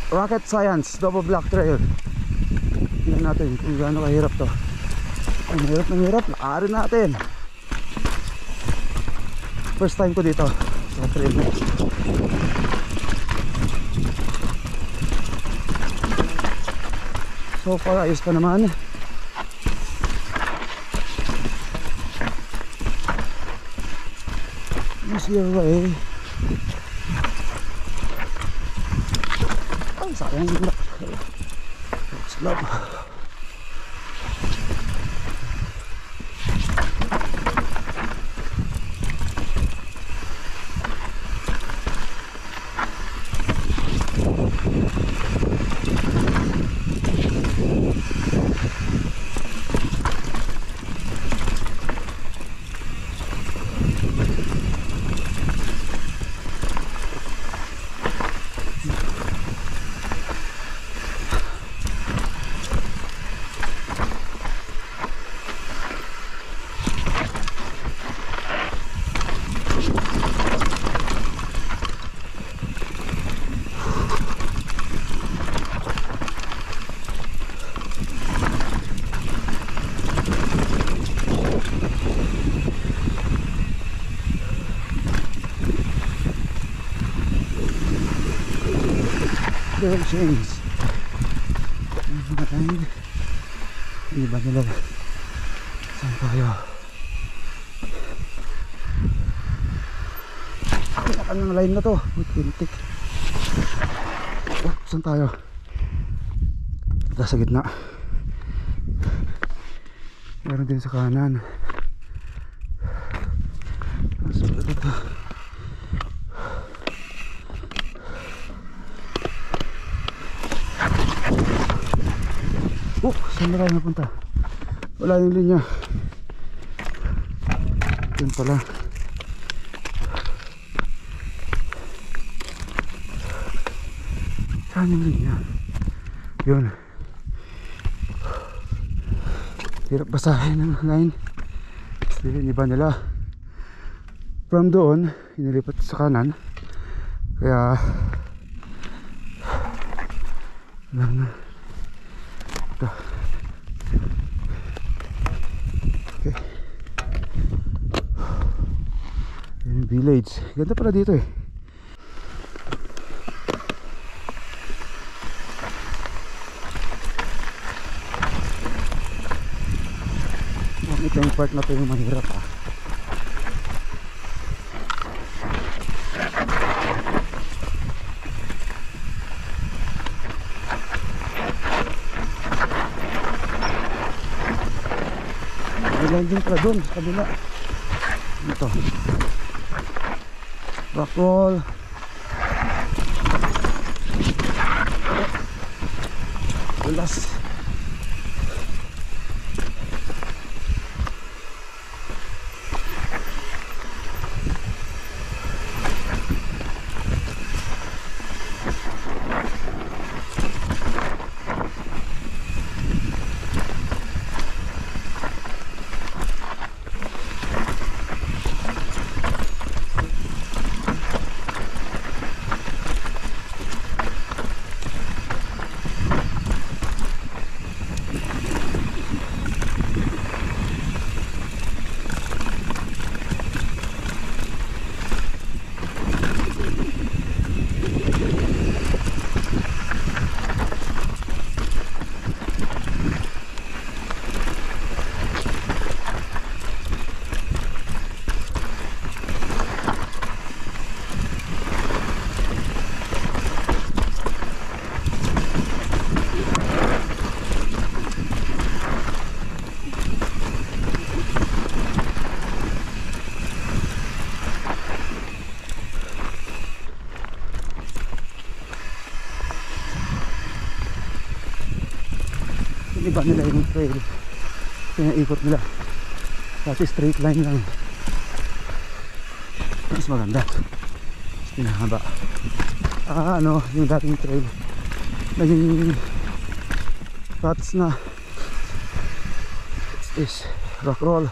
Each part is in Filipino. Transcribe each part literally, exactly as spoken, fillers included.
rocket science double block trail. Tingnan natin kung gaano kahirap to. Ay, mahirap na mahirap, lakarin natin. First time ko dito sa trail na. So far ayos pa naman. Use your way. Ay, sayang yung lock. Slow. Chains. Hindi ba nila saan tayo? Pinakanyang line na to. Pintik. Oh, saan tayo? Ito sa gitna. Meron din sa kanan. Sulit ito. Oh, saan na tayo napunta? Wala yung linya. Yun pala. Saan yung linya? Yun. Hirap basahin ng line. Hindi ba nila from doon inilipat sa kanan, kaya lang. Ito. Okay. Yung village. Ganda pala dito eh. Ito yung part na ito yung mahirap ah. Landing pala doon sa kabila. Ito rock roll. Ulas. Iba nila yung trail, pinaikot nila kasi straight line lang, mas maganda, mas pinahaba. Ah, ano, yung dating trail naging paths na. What's this? Rock roll.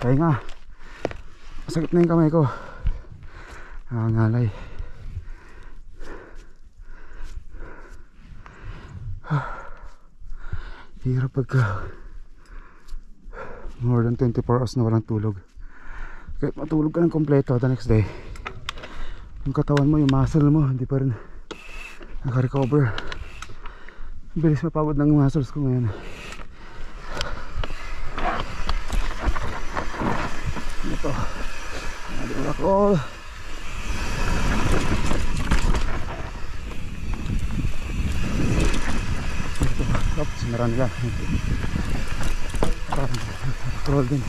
Kaya nga, masakit na yung kamay ko. Nangangalay. Hirap pagka more than twenty-four hours na walang tulog. Kahit matulog ka ng kompleto the next day, yung katawan mo, yung muscle mo, hindi pa rin naka-recover. Bilis mapagod ng muscles ko ngayon. Ito, nandun ako. Ito, stop, sinara nila. Parang troll din.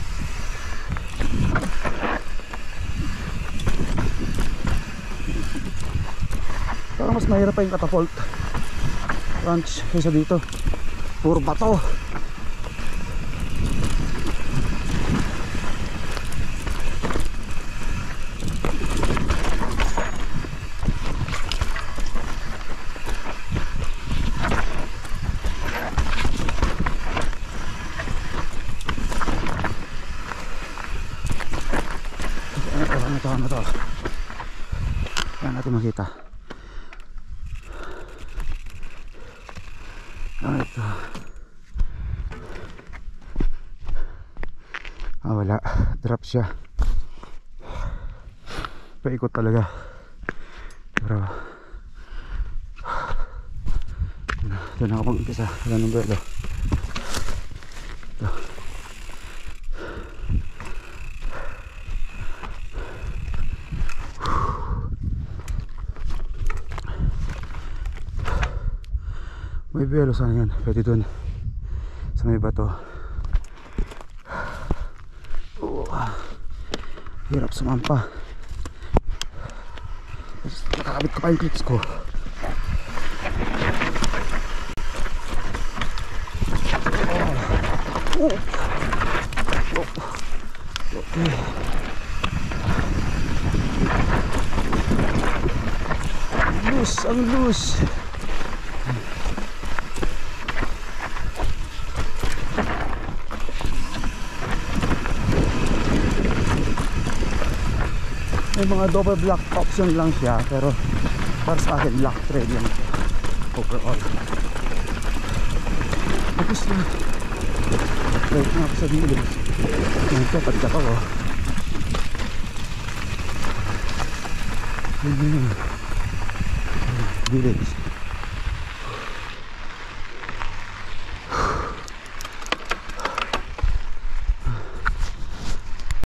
Parang mas mahirap pa yung catapult ranch kaysa dito. Puro bato. Ano to, ano to? Kaya natin makita. Ano ito? Ah, wala. Drop siya. Paikot talaga. Pero ito na ako mag-umpisa. Wala nang buwelo. Ito. May buwelo sana yan. Pwede dun sa may bato. Oh, hirap sumampa. Nakakabit ko pa yung clips ko. Oh. Oh. Okay. Loose, ang loose. May mga double block option lang siya, pero para sa akin block trail lang siya overall. Tapos na right na ako sa village. Ito, pagkat ako village.